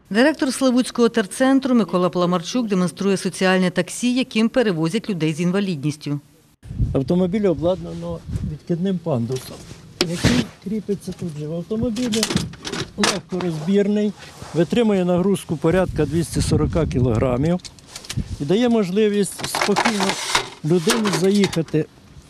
Директор Славутського терцентру Микола Паламарчук демонструє соціальне таксі, яким перевозять людей з інвалідністю. Автомобіль обладнано відкидним пандусом, який кріпиться тут же в автомобілі, легкорозбірний, витримує нагрузку порядка 240 кг і дає можливість спокійно людині заїхати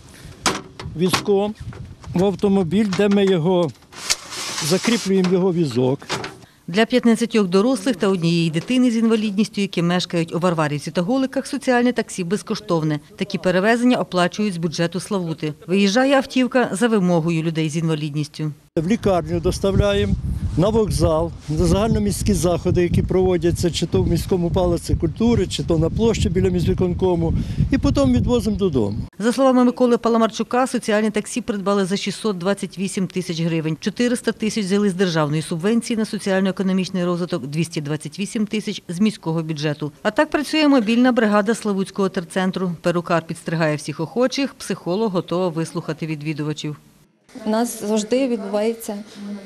візком в автомобіль, де ми закріплюємо його візок. Для 15 дорослих та однієї дитини з інвалідністю, які мешкають у Варварівці та Голиках, соціальне таксі безкоштовне. Такі перевезення оплачують з бюджету Славути. Виїжджає автівка за вимогою людей з інвалідністю. В лікарню доставляємо, на вокзал, на загальноміські заходи, які проводяться чи то в міському палаці культури, чи то на площі біля міськвиконкому, і потім відвозимо додому. За словами Миколи Паламарчука, соціальні таксі придбали за 628 тисяч гривень. 400 тисяч взяли з державної субвенції на соціально-економічний розвиток, 228 тисяч – з міського бюджету. А так працює мобільна бригада Славутського терцентру. Перукар підстригає всіх охочих, психолог готова вислухати відвідувачів. У нас завжди відбувається,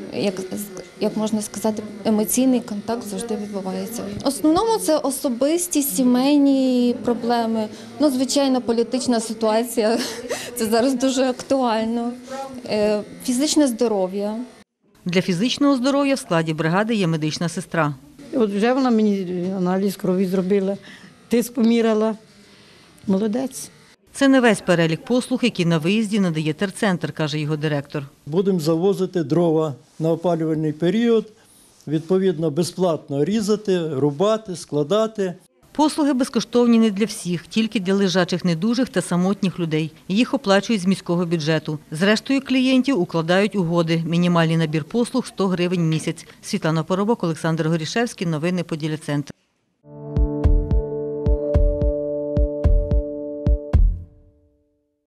як можна сказати, емоційний контакт завжди відбувається. В основному це особисті, сімейні проблеми. Ну, звичайно, політична ситуація, це зараз дуже актуально. Фізичне здоров'я. Для фізичного здоров'я в складі бригади є медична сестра. От вже вона мені аналіз крові зробила, тиск поміряла. Молодець. Це не весь перелік послуг, які на виїзді надає терцентр, каже його директор. Будемо завозити дрова на опалювальний період, відповідно безплатно різати, рубати, складати. Послуги безкоштовні не для всіх, тільки для лежачих недужих та самотніх людей. Їх оплачують з міського бюджету. Зрештою клієнтів укладають угоди. Мінімальний набір послуг – 100 гривень в місяць. Світлана Поробок, Олександр Горішевський. Новини Поділля Центр.